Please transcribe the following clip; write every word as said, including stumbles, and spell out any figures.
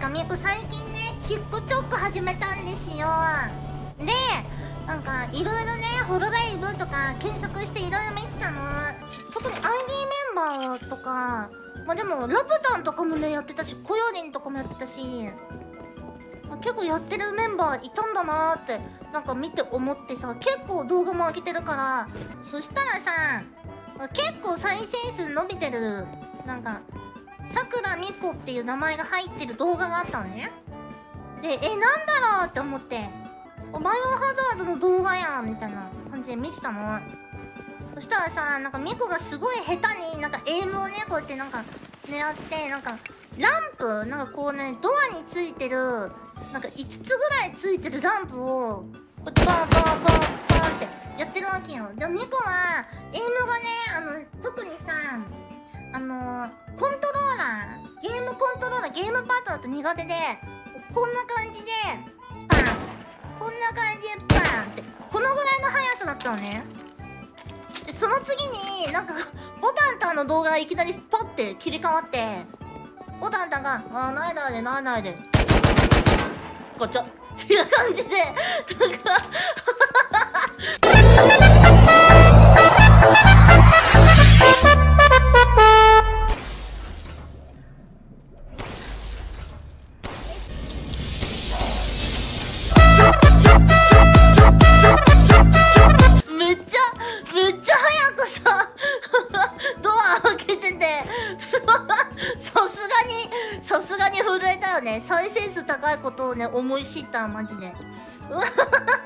かみく最近ね、チックチョック始めたんですよ。で、なんかいろいろね、ホロライブとか検索していろいろ見てたの。特に アイディー メンバーとか、まあでもラプタンとかもねやってたし、コヨリンとかもやってたし、まあ、結構やってるメンバーいたんだなーってなんか見て思ってさ、結構動画も上げてるから、そしたらさ、結構再生数伸びてる、なんかさくらみこっていう名前が入ってる動画があったのね。で、え、なんだろうって思って、バイオハザードの動画やんみたいな感じで見てたの。そしたらさ、なんかミコがすごい下手になんかエイムをねこうやってなんか狙って、なんかランプなんかこうね、ドアについてるなんかいつつぐらいついてるランプをこうやってバンバンバンバンってやってるわけよ。でもミコはエイムがね、あの特にさ、あのコントローラー、ゲームコントローラー、ゲームパートだと苦手で、こんな感じでパン、こんな感じでパンってこのぐらいの速さだったのね。でその次になんかボタンタンの動画がいきなりパッて切り替わって、ボタンタンが「あーないないでないないでガチャ」っていう感じでなんかめっちゃめっちゃ早くさドア開けててさすがにさすがに震えたよね。再生数高いことをね思い知ったマジで